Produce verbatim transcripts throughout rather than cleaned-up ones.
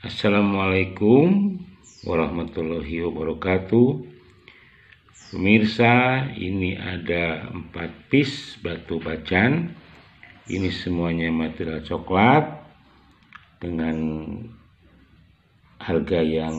Assalamualaikum warahmatullahi wabarakatuh. Pemirsa, ini ada empat piece batu bacan. Ini semuanya material coklat dengan harga yang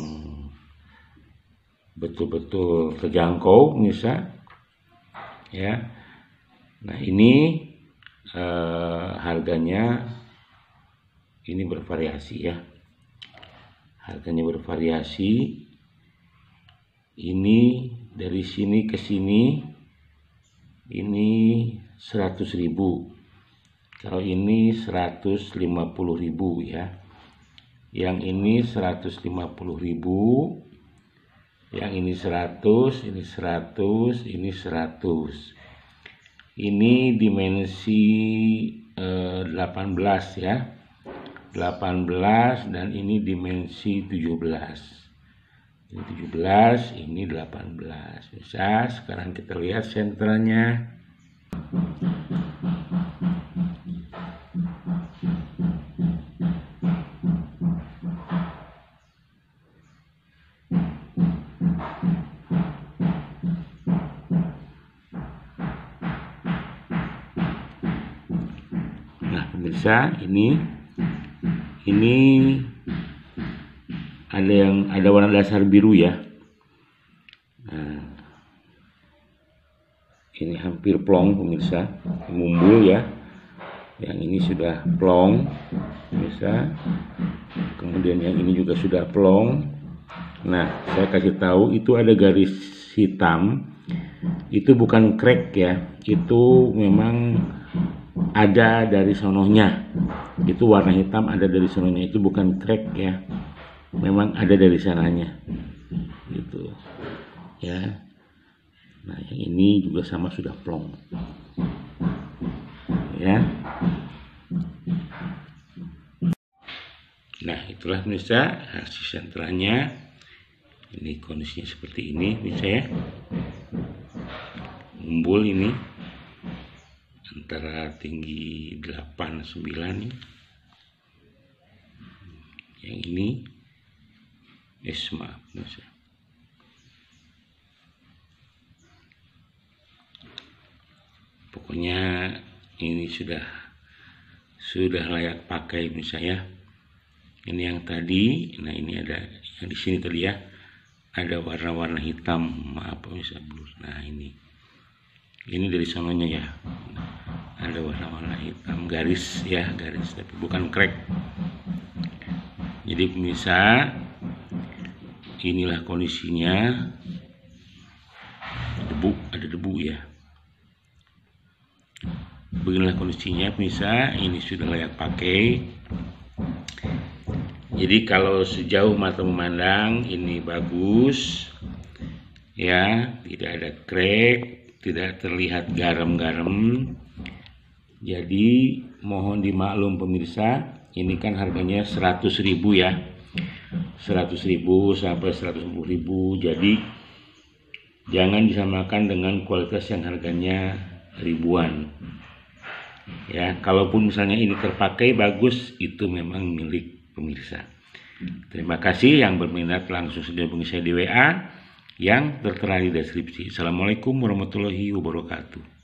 betul-betul terjangkau, pemirsa. Ya. Nah, ini eh, harganya ini bervariasi ya. Harganya bervariasi. Ini dari sini ke sini ini seratus ribu. Kalau ini seratus lima puluh ribu ya. Yang ini seratus lima puluh ribu. Yang ini seratus, ini seratus, ini seratus. Ini dimensi eh, delapan belas ya. delapan belas dan ini dimensi tujuh belas. Ini tujuh belas, ini delapan belas. Bisa, sekarang kita lihat senternya. Nah, pemirsa, ini ini ada yang ada warna dasar biru ya. Nah, ini hampir plong, pemirsa, mumbul ya. Yang ini sudah plong, pemirsa. Kemudian yang ini juga sudah plong. Nah, saya kasih tahu itu ada garis hitam. Itu bukan crack ya. Itu memang ada dari sononya. Itu warna hitam ada dari sononya, itu bukan crack ya. Memang ada dari sananya. Gitu. Ya. Nah, yang ini juga sama sudah plong. Ya. Nah, itulah pemirsa hasil sentranya. Ini kondisinya seperti ini, bisa ya. Mumbul ini antara tinggi delapan sembilan ya. Yang ini es maaf pemirsa. Pokoknya ini sudah sudah layak pakai pemirsa ya. Ini yang tadi, nah ini ada yang di sini tadi ya. Ada warna-warna hitam, maaf pemirsa. Nah, ini. Ini dari sononya ya. Ada warna-warna hitam garis ya, garis tapi bukan crack. Jadi pemirsa, inilah kondisinya. Debu, ada debu ya. Beginilah kondisinya pemirsa, ini sudah layak pakai. Jadi kalau sejauh mata memandang ini bagus ya, tidak ada crack, tidak terlihat garam-garam. Jadi mohon dimaklum pemirsa, ini kan harganya seratus ribu ya, seratus ribu sampai seratus lima puluh ribu. Jadi jangan disamakan dengan kualitas yang harganya ribuan ya. Kalaupun misalnya ini terpakai bagus, itu memang milik pemirsa. Terima kasih. Yang berminat langsung saja hubungi saya di W A yang tertera di deskripsi. Assalamualaikum warahmatullahi wabarakatuh.